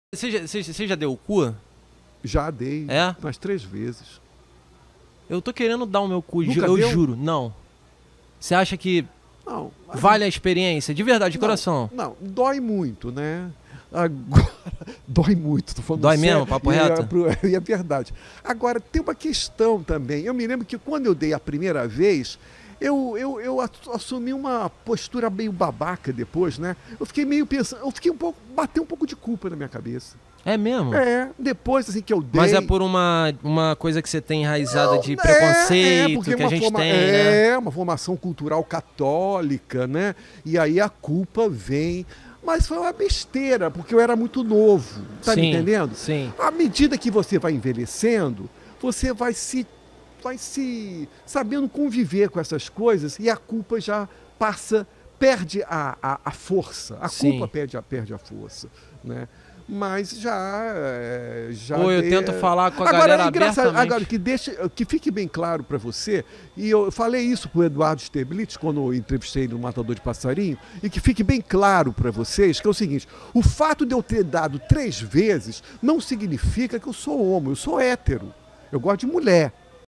Você já deu o cu? Já dei, É? umas 3 vezes. Eu tô querendo dar o meu cu, Nunca eu deu? juro. Não. Você acha que Não, vale a experiência? De verdade, de coração. Não, dói muito, né? Agora, dói muito, tô falando Dói sério, mesmo, papo reto? E é verdade. Agora, tem uma questão também. Eu me lembro que quando eu dei a primeira vez, eu assumi uma postura meio babaca depois, né? Eu fiquei meio pensando, bateu um pouco de culpa na minha cabeça. É mesmo? Depois assim que eu dei... Mas é por uma coisa que você tem enraizada de porque preconceito que a gente tem, né? É uma formação cultural católica, né? E aí a culpa vem... Mas foi uma besteira, porque eu era muito novo, tá me entendendo? Sim. À medida que você vai envelhecendo, você vai se sabendo conviver com essas coisas e a culpa já perde a força. A culpa perde a força, né? Mas Ou eu tento falar com a galera abertamente. Agora, que fique bem claro para você, e eu falei isso pro Eduardo Steglitz quando eu entrevistei no Matador de Passarinho, e que fique bem claro para vocês, que é o seguinte: o fato de eu ter dado 3 vezes não significa que eu sou homo, eu sou hétero. Eu gosto de mulher.